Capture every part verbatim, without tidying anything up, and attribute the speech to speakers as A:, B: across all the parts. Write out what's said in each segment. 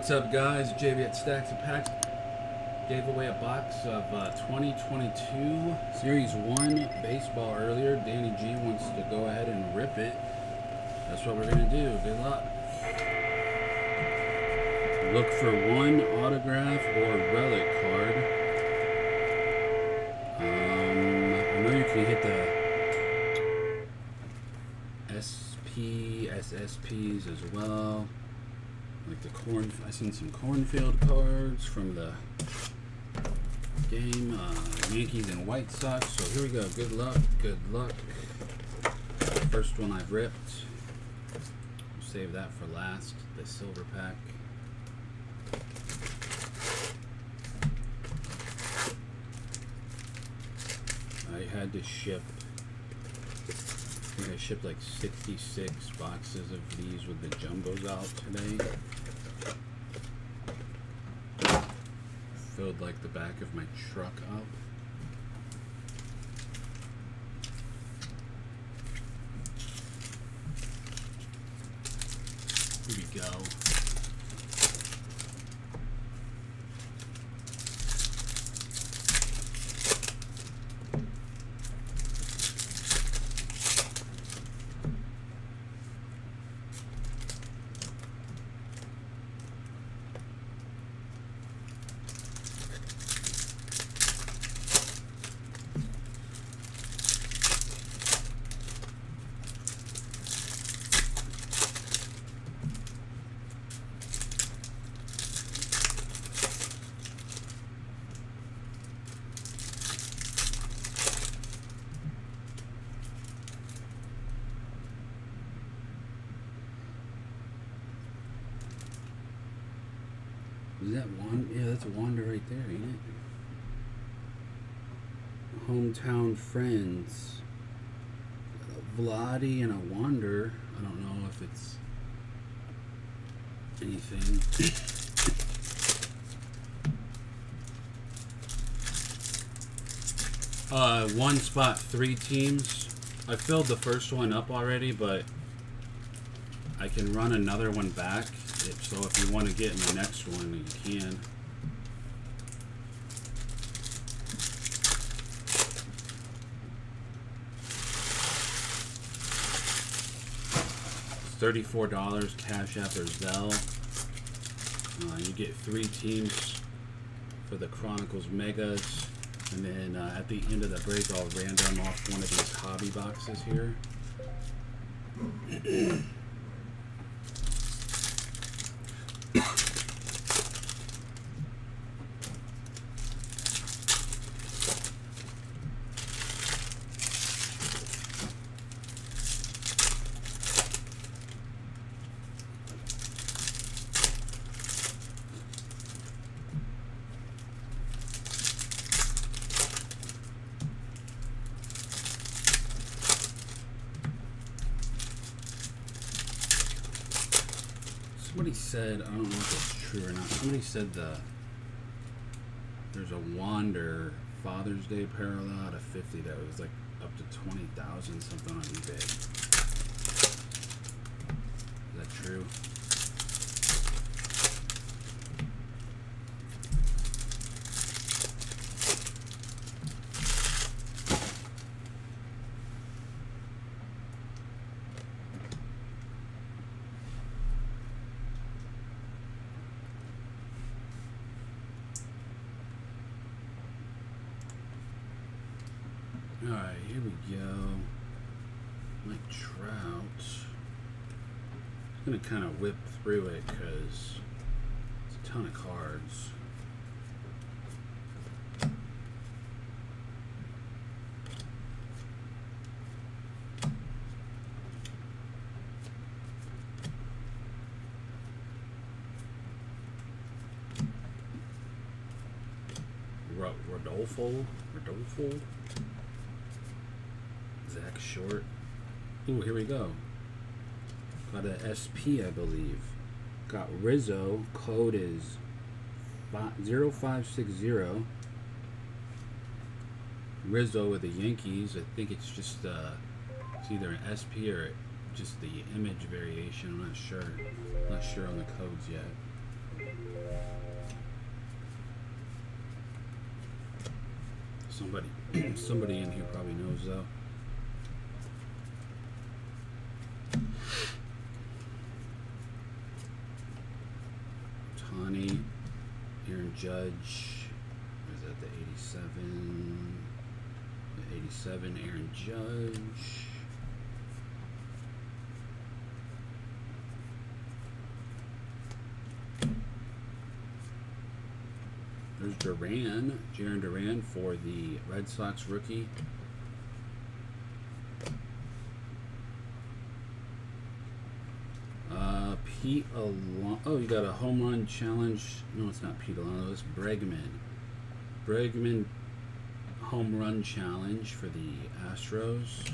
A: What's up, guys? J V at Stacks and Packs. Gave away a box of uh, twenty twenty-two Series one baseball earlier. Danny G wants to go ahead and rip it. That's what we're going to do. Good luck. Look for one autograph or relic card. Um, I know you can hit the S P, S S Ps as well. Like the corn, I seen some cornfield cards from the game, uh, Yankees and White Sox. So here we go. Good luck, good luck. First one I've ripped. We'll save that for last. The silver pack. I had to ship. I think I shipped like sixty-six boxes of these with the jumbos out today. Filled like the back of my truck up. Here we go. Is that one? Yeah, that's a Wander right there, ain't it? Hometown friends. Vladdy and a Wander. I don't know if it's anything. uh, one spot, three teams. I filled the first one up already, but I can run another one back. So if you want to get in the next one, you can. It's thirty-four dollars Cash App or Zelle. Uh, you get three teams for the Chronicles Megas. And then uh, at the end of the break, I'll random off one of these hobby boxes here. Somebody said, I don't know if it's true or not, somebody said the there's a Wander Father's Day parallel out of fifty that was like up to twenty thousand something on eBay. Is that true? Alright, here we go. Mike Trout. I'm going to kind of whip through it because it's a ton of cards. Rodolfo? Rodolfo? Zach Short. Ooh, here we go. Got an S P, I believe. Got Rizzo. Code is zero five six zero. Rizzo with the Yankees. I think it's just uh, it's either an S P or just the image variation. I'm not sure. Not sure on the codes yet. Somebody, somebody in here probably knows though. Tani, Aaron Judge. Is that the eighty-seven? The eighty-seven, Aaron Judge. There's Duran, Jarren Duran for the Red Sox rookie. Uh, Pete Alonso. Oh, you got a home run challenge. No, it's not Pete Alonso. It's Bregman. Bregman home run challenge for the Astros.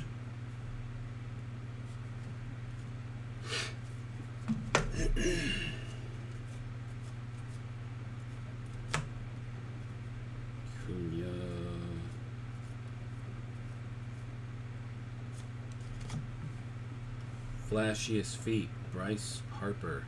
A: Flashiest feet, Bryce Harper.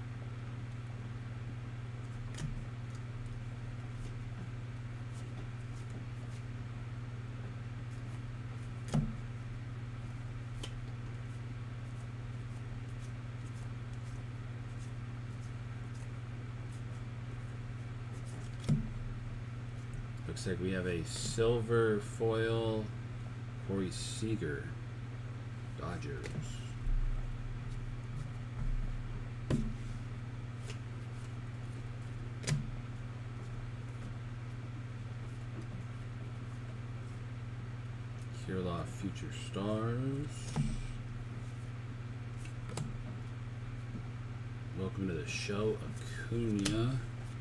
A: Looks like we have a silver foil, Corey Seager, Dodgers. Kirilloff Future Stars. Welcome to the show, Acuna.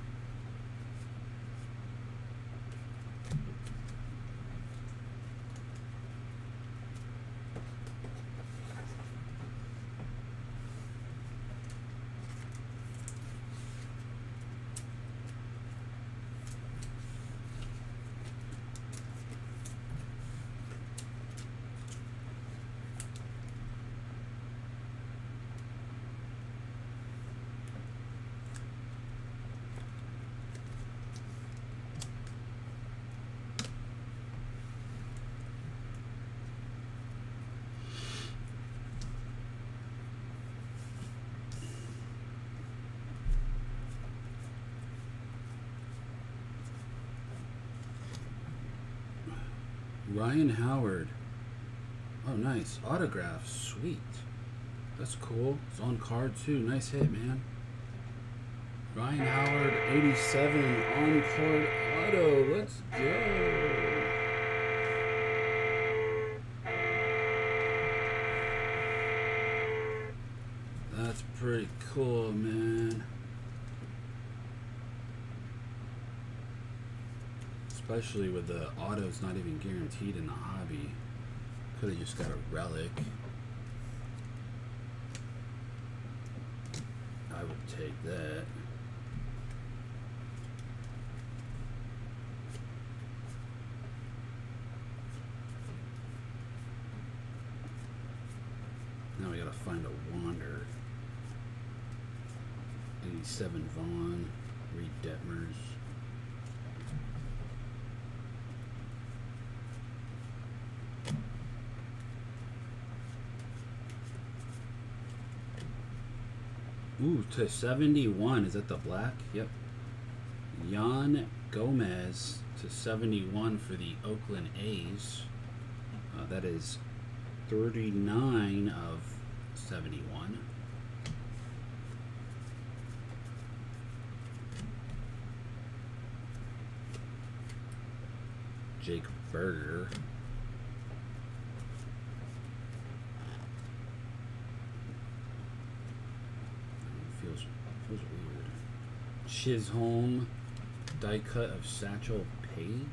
A: Ryan Howard. Oh, nice. Autograph. Sweet. That's cool. It's on card, too. Nice hit, man. Ryan Howard, eighty-seven on card auto. Let's go. That's pretty cool, man. Especially with the autos not even guaranteed in the hobby. Could have just got a relic. I would take that. Now we gotta find a Wander. eighty-seven Vaughn, Reed Detmers. Ooh, to seventy-one. Is that the black? Yep. Yan Gomez to seventy-one for the Oakland A's. Uh, that is thirty-nine of seventy-one. Jake Berger. Feels, feels weird. Chisholm, die cut of Satchel Paige.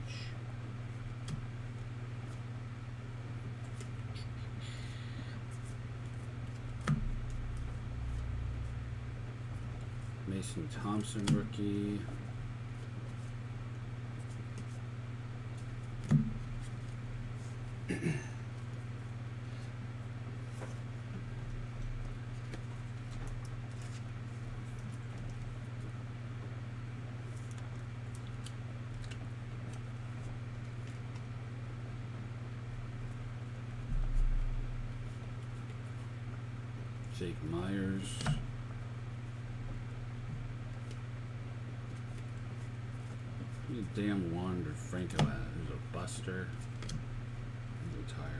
A: Mason Thompson rookie. Jake Myers. Who's damn Wander Franco at? There's a Buster. He's retired.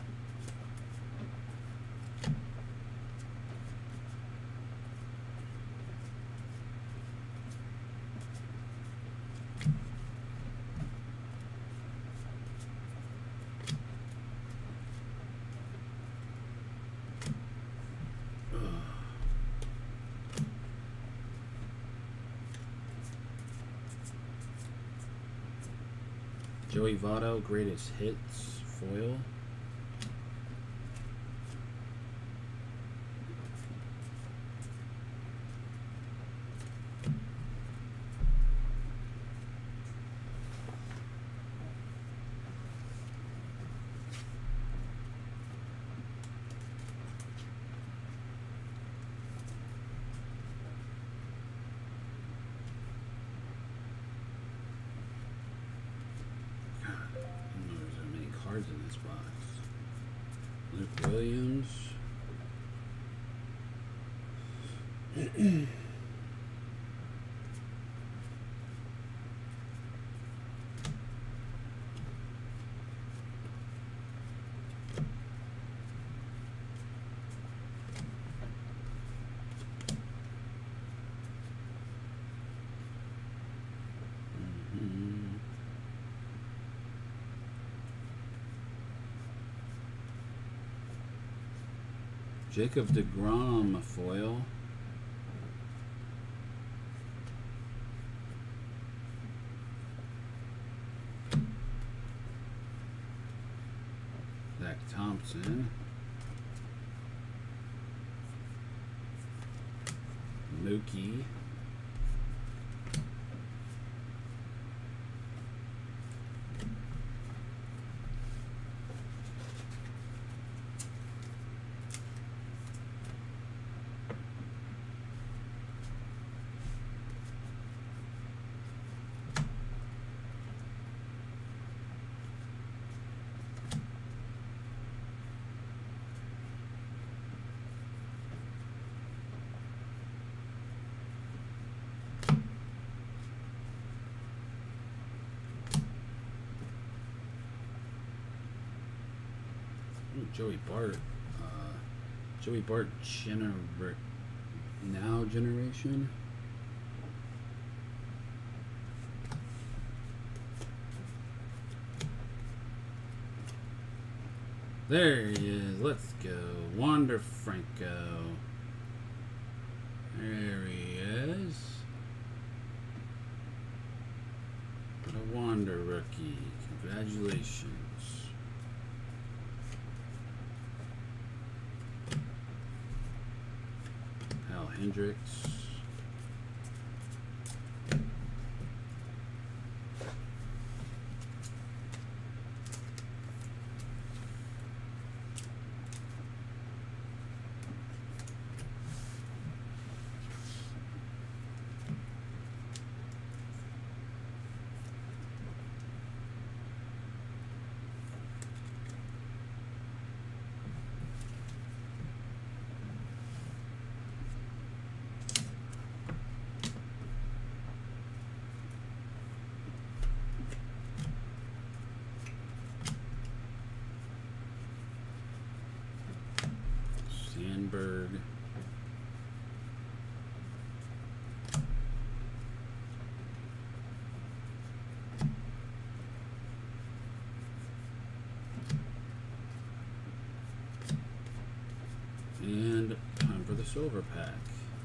A: Joey Votto, greatest hits, foil. Cards in this box. Luke Williams. Jacob deGrom foil. Zach Thompson. Mookie. Joey Bart, uh, Joey Bart gener now generation. There he is. Let's go, Wander Franco. There he is. What a Wander rookie! Congratulations. Hendricks. Sandberg. And time for the silver pack.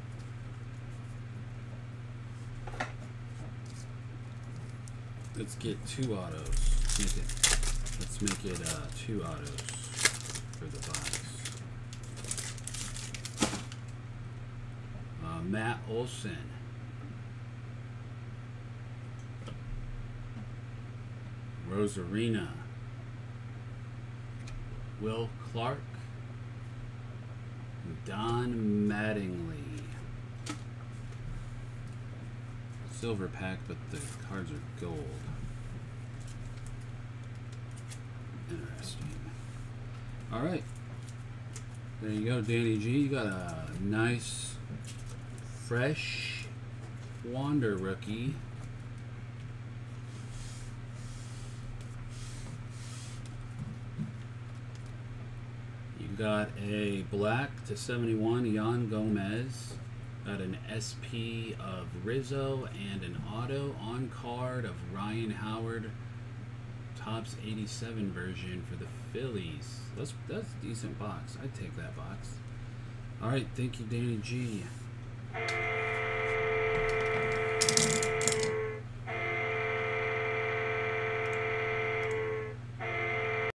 A: Let's get two autos. Make it, let's make it uh, two autos for the box. Uh, Matt Olson. Rosarina. Will Clark. Don Mattingly. Silver pack, but the cards are gold. Interesting. All right. There you go, Danny G. You got a nice, fresh Wander rookie. You got a black to seventy-one Yan Gomez. Got an S P of Rizzo and an auto on card of Ryan Howard. Topps eighty-seven version for the Phillies. That's that's a decent box. I'd take that box. All right, thank you, Danny G.